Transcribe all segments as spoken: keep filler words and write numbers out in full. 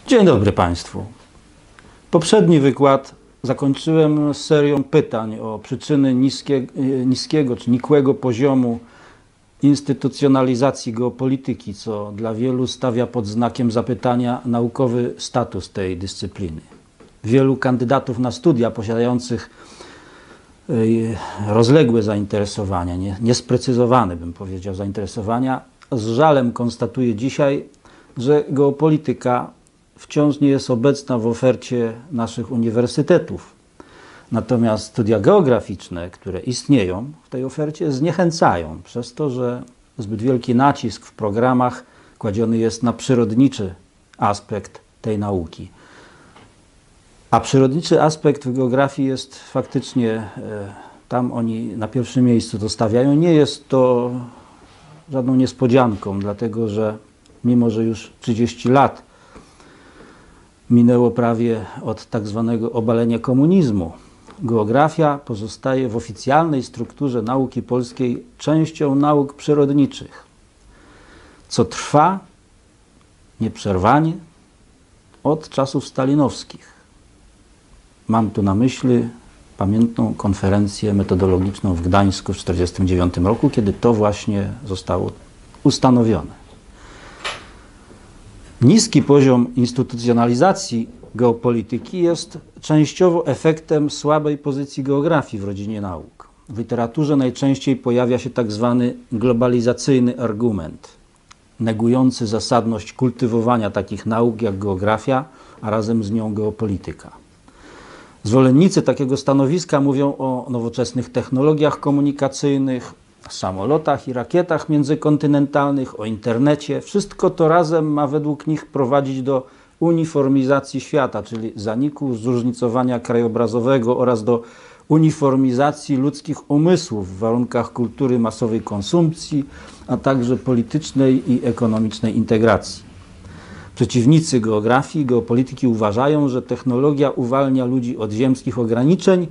Dzień dobry Państwu. Poprzedni wykład zakończyłem serią pytań o przyczyny niskie, niskiego czy nikłego poziomu instytucjonalizacji geopolityki, co dla wielu stawia pod znakiem zapytania naukowy status tej dyscypliny. Wielu kandydatów na studia posiadających rozległe zainteresowania, nie, niesprecyzowane bym powiedział zainteresowania, z żalem konstatuje dzisiaj, że geopolityka wciąż nie jest obecna w ofercie naszych uniwersytetów. Natomiast studia geograficzne, które istnieją w tej ofercie, zniechęcają przez to, że zbyt wielki nacisk w programach kładziony jest na przyrodniczy aspekt tej nauki. A przyrodniczy aspekt w geografii jest faktycznie, tam oni na pierwszym miejscu to stawiają. Nie jest to żadną niespodzianką, dlatego że mimo, że już trzydzieści lat minęło prawie od tak zwanego obalenia komunizmu, geografia pozostaje w oficjalnej strukturze nauki polskiej częścią nauk przyrodniczych, co trwa nieprzerwanie od czasów stalinowskich. Mam tu na myśli pamiętną konferencję metodologiczną w Gdańsku w tysiąc dziewięćset czterdziestym dziewiątym roku, kiedy to właśnie zostało ustanowione. Niski poziom instytucjonalizacji geopolityki jest częściowo efektem słabej pozycji geografii w rodzinie nauk. W literaturze najczęściej pojawia się tak zwany globalizacyjny argument, negujący zasadność kultywowania takich nauk jak geografia, a razem z nią geopolityka. Zwolennicy takiego stanowiska mówią o nowoczesnych technologiach komunikacyjnych, samolotach i rakietach międzykontynentalnych, o internecie. Wszystko to razem ma według nich prowadzić do uniformizacji świata, czyli zaniku zróżnicowania krajobrazowego oraz do uniformizacji ludzkich umysłów w warunkach kultury masowej konsumpcji, a także politycznej i ekonomicznej integracji. Przeciwnicy geografii i geopolityki uważają, że technologia uwalnia ludzi od ziemskich ograniczeń,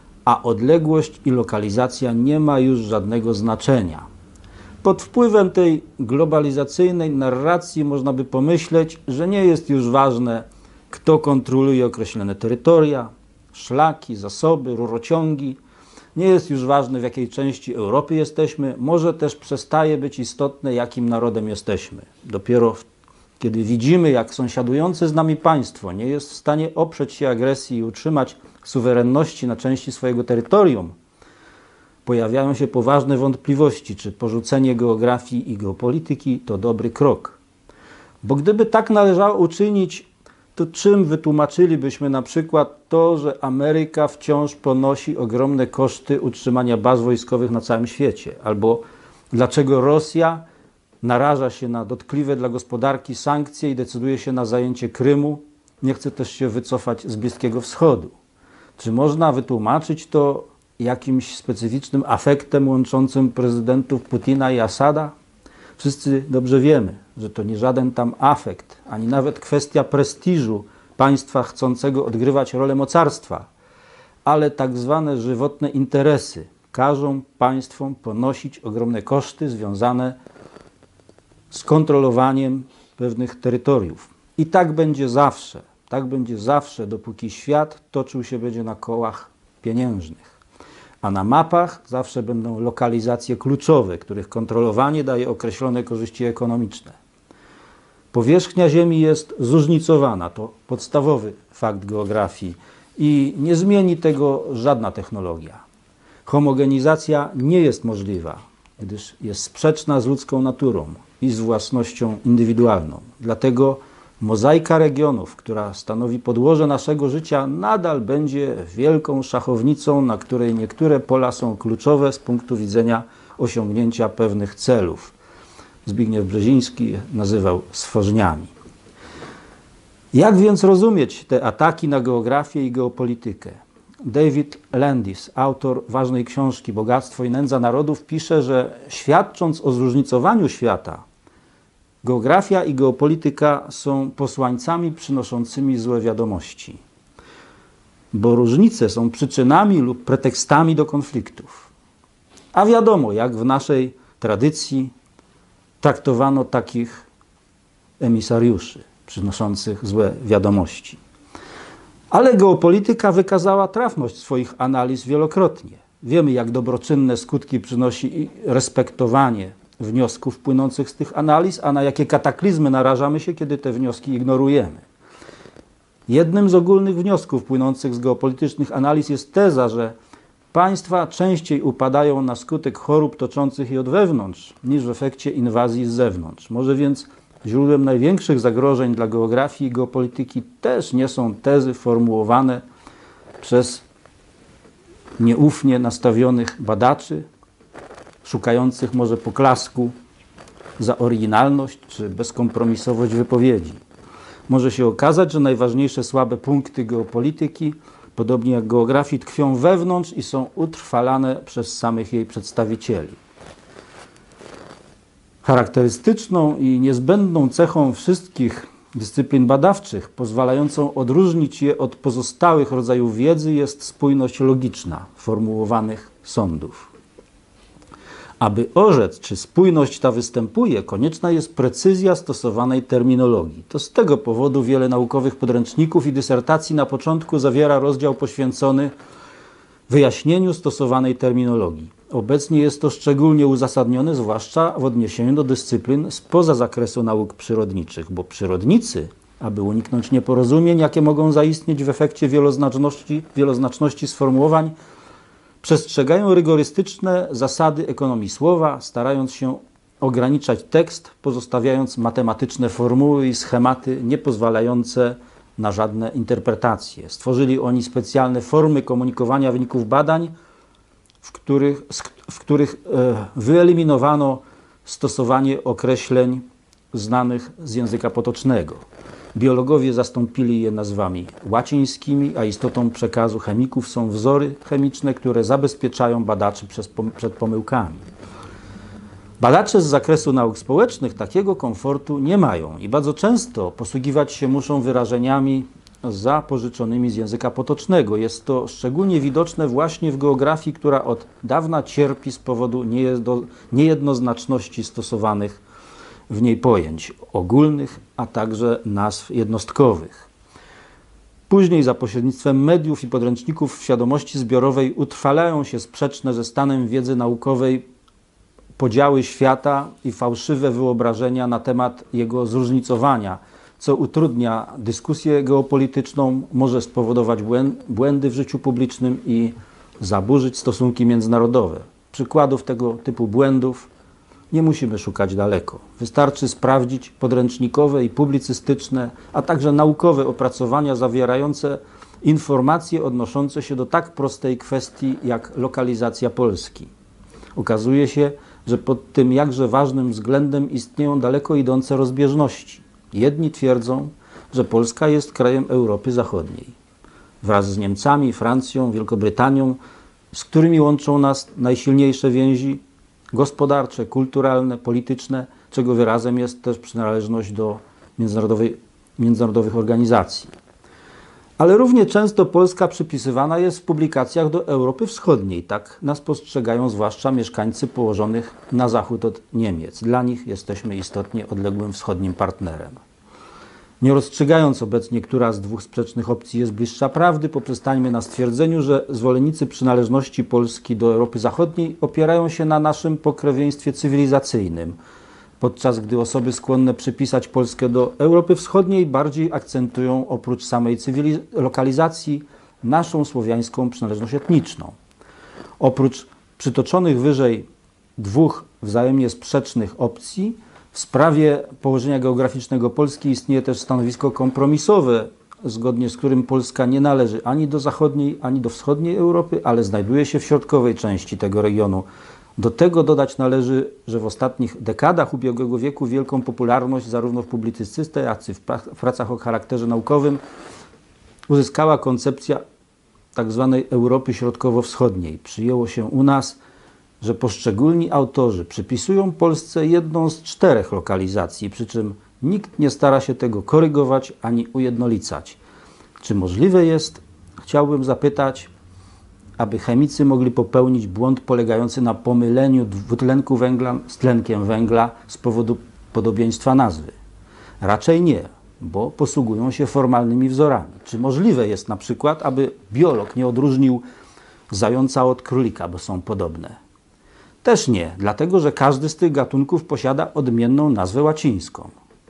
a odległość i lokalizacja nie ma już żadnego znaczenia. Pod wpływem tej globalizacyjnej narracji można by pomyśleć, że nie jest już ważne, kto kontroluje określone terytoria, szlaki, zasoby, rurociągi. Nie jest już ważne, w jakiej części Europy jesteśmy. Może też przestaje być istotne, jakim narodem jesteśmy. Dopiero kiedy widzimy, jak sąsiadujące z nami państwo nie jest w stanie oprzeć się agresji i utrzymać suwerenności na części swojego terytorium, pojawiają się poważne wątpliwości, czy porzucenie geografii i geopolityki to dobry krok. Bo gdyby tak należało uczynić, to czym wytłumaczylibyśmy na przykład to, że Ameryka wciąż ponosi ogromne koszty utrzymania baz wojskowych na całym świecie? Albo dlaczego Rosja naraża się na dotkliwe dla gospodarki sankcje i decyduje się na zajęcie Krymu, nie chce też się wycofać z Bliskiego Wschodu? Czy można wytłumaczyć to jakimś specyficznym afektem łączącym prezydentów Putina i Asada? Wszyscy dobrze wiemy, że to nie żaden tam afekt, ani nawet kwestia prestiżu państwa chcącego odgrywać rolę mocarstwa, ale tak zwane żywotne interesy każą państwom ponosić ogromne koszty związane z kontrolowaniem pewnych terytoriów. I tak będzie zawsze. Tak będzie zawsze, dopóki świat toczył się będzie na kołach pieniężnych. A na mapach zawsze będą lokalizacje kluczowe, których kontrolowanie daje określone korzyści ekonomiczne. Powierzchnia Ziemi jest zróżnicowana, to podstawowy fakt geografii i nie zmieni tego żadna technologia. Homogenizacja nie jest możliwa, gdyż jest sprzeczna z ludzką naturą i z własnością indywidualną. Dlatego mozaika regionów, która stanowi podłoże naszego życia, nadal będzie wielką szachownicą, na której niektóre pola są kluczowe z punktu widzenia osiągnięcia pewnych celów. Zbigniew Brzeziński nazywał stworzeniami. Jak więc rozumieć te ataki na geografię i geopolitykę? David Landis, autor ważnej książki Bogactwo i nędza narodów, pisze, że świadcząc o zróżnicowaniu świata, geografia i geopolityka są posłańcami przynoszącymi złe wiadomości, bo różnice są przyczynami lub pretekstami do konfliktów. A wiadomo, jak w naszej tradycji traktowano takich emisariuszy. przynoszących złe wiadomości. Ale geopolityka wykazała trafność swoich analiz wielokrotnie. Wiemy, jak dobroczynne skutki przynosi respektowanie wniosków płynących z tych analiz, a na jakie kataklizmy narażamy się, kiedy te wnioski ignorujemy. Jednym z ogólnych wniosków płynących z geopolitycznych analiz jest teza, że państwa częściej upadają na skutek chorób toczących je od wewnątrz, niż w efekcie inwazji z zewnątrz. Może więc źródłem największych zagrożeń dla geografii i geopolityki też nie są tezy formułowane przez nieufnie nastawionych badaczy, szukających może poklasku za oryginalność czy bezkompromisowość wypowiedzi. Może się okazać, że najważniejsze słabe punkty geopolityki, podobnie jak geografii, tkwią wewnątrz i są utrwalane przez samych jej przedstawicieli. Charakterystyczną i niezbędną cechą wszystkich dyscyplin badawczych, pozwalającą odróżnić je od pozostałych rodzajów wiedzy, jest spójność logiczna formułowanych sądów. Aby orzec, czy spójność ta występuje, konieczna jest precyzja stosowanej terminologii. To z tego powodu wiele naukowych podręczników i dysertacji na początku zawiera rozdział poświęcony wyjaśnieniu stosowanej terminologii. Obecnie jest to szczególnie uzasadnione, zwłaszcza w odniesieniu do dyscyplin spoza zakresu nauk przyrodniczych, bo przyrodnicy, aby uniknąć nieporozumień, jakie mogą zaistnieć w efekcie wieloznaczności, wieloznaczności sformułowań, przestrzegają rygorystyczne zasady ekonomii słowa, starając się ograniczać tekst, pozostawiając matematyczne formuły i schematy niepozwalające na żadne interpretacje. Stworzyli oni specjalne formy komunikowania wyników badań, w których, w których wyeliminowano stosowanie określeń znanych z języka potocznego. Biologowie zastąpili je nazwami łacińskimi, a istotą przekazu chemików są wzory chemiczne, które zabezpieczają badaczy przed pomyłkami. Badacze z zakresu nauk społecznych takiego komfortu nie mają i bardzo często posługiwać się muszą wyrażeniami zapożyczonymi z języka potocznego. Jest to szczególnie widoczne właśnie w geografii, która od dawna cierpi z powodu niejednoznaczności stosowanych w niej pojęć ogólnych, a także nazw jednostkowych. Później za pośrednictwem mediów i podręczników w świadomości zbiorowej utrwalają się sprzeczne ze stanem wiedzy naukowej podziały świata i fałszywe wyobrażenia na temat jego zróżnicowania, co utrudnia dyskusję geopolityczną, może spowodować błędy w życiu publicznym i zaburzyć stosunki międzynarodowe. Przykładów tego typu błędów nie musimy szukać daleko. Wystarczy sprawdzić podręcznikowe i publicystyczne, a także naukowe opracowania zawierające informacje odnoszące się do tak prostej kwestii jak lokalizacja Polski. Okazuje się, że pod tym jakże ważnym względem istnieją daleko idące rozbieżności. Jedni twierdzą, że Polska jest krajem Europy Zachodniej. Wraz z Niemcami, Francją, Wielkobrytanią, z którymi łączą nas najsilniejsze więzi gospodarcze, kulturalne, polityczne, czego wyrazem jest też przynależność do międzynarodowej, międzynarodowych organizacji. Ale równie często Polska przypisywana jest w publikacjach do Europy Wschodniej. Tak nas postrzegają zwłaszcza mieszkańcy położonych na zachód od Niemiec. Dla nich jesteśmy istotnie odległym wschodnim partnerem. Nie rozstrzygając obecnie, która z dwóch sprzecznych opcji jest bliższa prawdy, poprzestańmy na stwierdzeniu, że zwolennicy przynależności Polski do Europy Zachodniej opierają się na naszym pokrewieństwie cywilizacyjnym, podczas gdy osoby skłonne przypisać Polskę do Europy Wschodniej bardziej akcentują oprócz samej lokalizacji naszą słowiańską przynależność etniczną. Oprócz przytoczonych wyżej dwóch wzajemnie sprzecznych opcji, w sprawie położenia geograficznego Polski istnieje też stanowisko kompromisowe, zgodnie z którym Polska nie należy ani do zachodniej, ani do wschodniej Europy, ale znajduje się w środkowej części tego regionu. Do tego dodać należy, że w ostatnich dekadach ubiegłego wieku wielką popularność zarówno w publicystyce, jak i w pracach o charakterze naukowym uzyskała koncepcja tzw. Europy Środkowo-Wschodniej. Przyjęło się u nas, że poszczególni autorzy przypisują Polsce jedną z czterech lokalizacji, przy czym nikt nie stara się tego korygować ani ujednolicać. Czy możliwe jest, chciałbym zapytać, aby chemicy mogli popełnić błąd polegający na pomyleniu dwutlenku węgla z tlenkiem węgla z powodu podobieństwa nazwy? Raczej nie. bo posługują się formalnymi wzorami. Czy możliwe jest na przykład, aby biolog nie odróżnił zająca od królika, bo są podobne? Też nie, dlatego że każdy z tych gatunków posiada odmienną nazwę łacińską.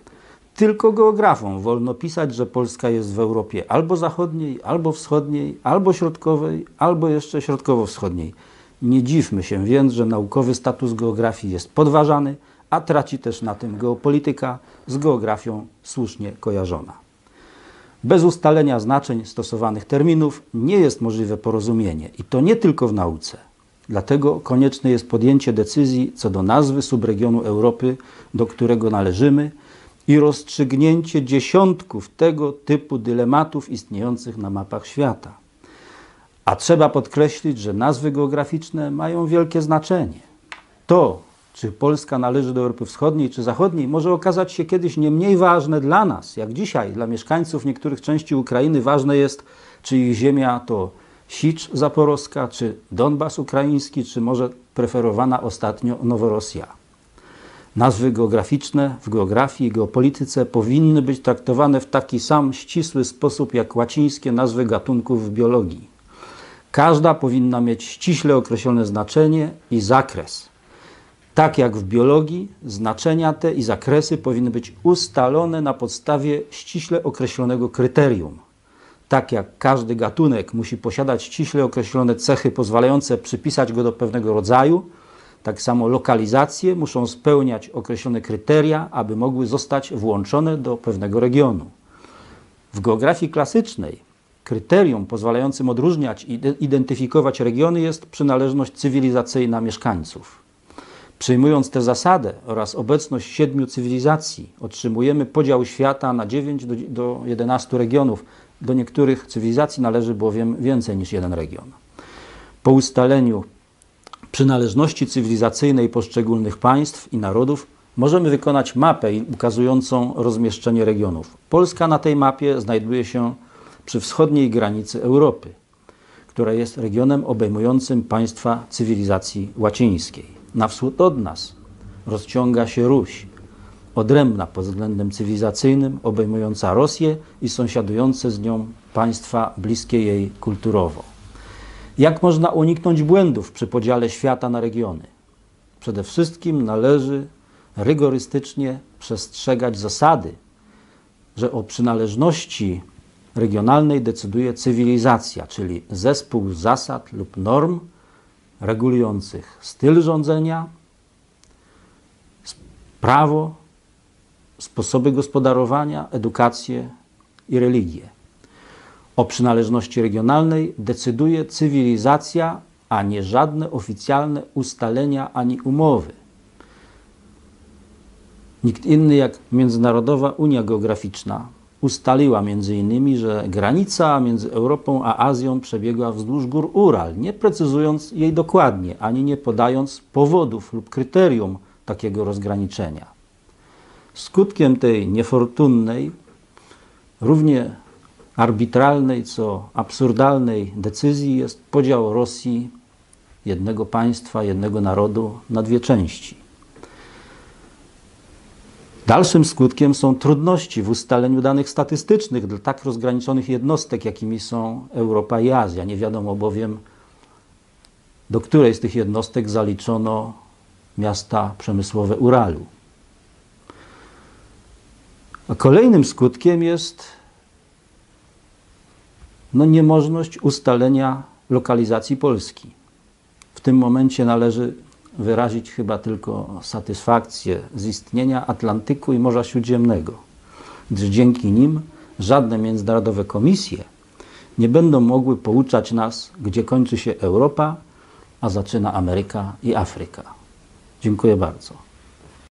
Tylko geografom wolno pisać, że Polska jest w Europie albo zachodniej, albo wschodniej, albo środkowej, albo jeszcze środkowo-wschodniej. Nie dziwmy się więc, że naukowy status geografii jest podważany, a traci też na tym geopolityka, z geografią słusznie kojarzona. Bez ustalenia znaczeń stosowanych terminów nie jest możliwe porozumienie i to nie tylko w nauce. Dlatego konieczne jest podjęcie decyzji co do nazwy subregionu Europy, do którego należymy, i rozstrzygnięcie dziesiątków tego typu dylematów istniejących na mapach świata. A trzeba podkreślić, że nazwy geograficzne mają wielkie znaczenie. To, czy Polska należy do Europy Wschodniej czy Zachodniej, może okazać się kiedyś nie mniej ważne dla nas, jak dzisiaj. Dla mieszkańców niektórych części Ukrainy ważne jest, czy ich ziemia to Sicz Zaporowska, czy Donbas ukraiński, czy może preferowana ostatnio Noworosja. Nazwy geograficzne w geografii i geopolityce powinny być traktowane w taki sam ścisły sposób jak łacińskie nazwy gatunków w biologii. Każda powinna mieć ściśle określone znaczenie i zakres. Tak jak w biologii, znaczenia te i zakresy powinny być ustalone na podstawie ściśle określonego kryterium. Tak jak każdy gatunek musi posiadać ściśle określone cechy pozwalające przypisać go do pewnego rodzaju, tak samo lokalizacje muszą spełniać określone kryteria, aby mogły zostać włączone do pewnego regionu. W geografii klasycznej kryterium pozwalającym odróżniać i identyfikować regiony jest przynależność cywilizacyjna mieszkańców. Przyjmując tę zasadę oraz obecność siedmiu cywilizacji, otrzymujemy podział świata na dziewięć do jedenastu regionów. Do niektórych cywilizacji należy bowiem więcej niż jeden region. Po ustaleniu przynależności cywilizacyjnej poszczególnych państw i narodów możemy wykonać mapę ukazującą rozmieszczenie regionów. Polska na tej mapie znajduje się przy wschodniej granicy Europy, która jest regionem obejmującym państwa cywilizacji łacińskiej. Na wschód od nas rozciąga się Ruś, odrębna pod względem cywilizacyjnym, obejmująca Rosję i sąsiadujące z nią państwa bliskie jej kulturowo. Jak można uniknąć błędów przy podziale świata na regiony? Przede wszystkim należy rygorystycznie przestrzegać zasady, że o przynależności regionalnej decyduje cywilizacja, czyli zespół zasad lub norm regulujących styl rządzenia, prawo, sposoby gospodarowania, edukację i religię. O przynależności regionalnej decyduje cywilizacja, a nie żadne oficjalne ustalenia ani umowy. Nikt inny jak Międzynarodowa Unia Geograficzna ustaliła między innymi, że granica między Europą a Azją przebiega wzdłuż gór Ural, nie precyzując jej dokładnie, ani nie podając powodów lub kryterium takiego rozgraniczenia. Skutkiem tej niefortunnej, równie arbitralnej, co absurdalnej decyzji jest podział Rosji, jednego państwa, jednego narodu, na dwie części. Dalszym skutkiem są trudności w ustaleniu danych statystycznych dla tak rozgraniczonych jednostek, jakimi są Europa i Azja. Nie wiadomo bowiem, do której z tych jednostek zaliczono miasta przemysłowe Uralu. A kolejnym skutkiem jest no, niemożność ustalenia lokalizacji Polski. W tym momencie należy wyrazić chyba tylko satysfakcję z istnienia Atlantyku i Morza Śródziemnego, gdyż dzięki nim żadne międzynarodowe komisje nie będą mogły pouczać nas, gdzie kończy się Europa, a zaczyna Ameryka i Afryka. Dziękuję bardzo.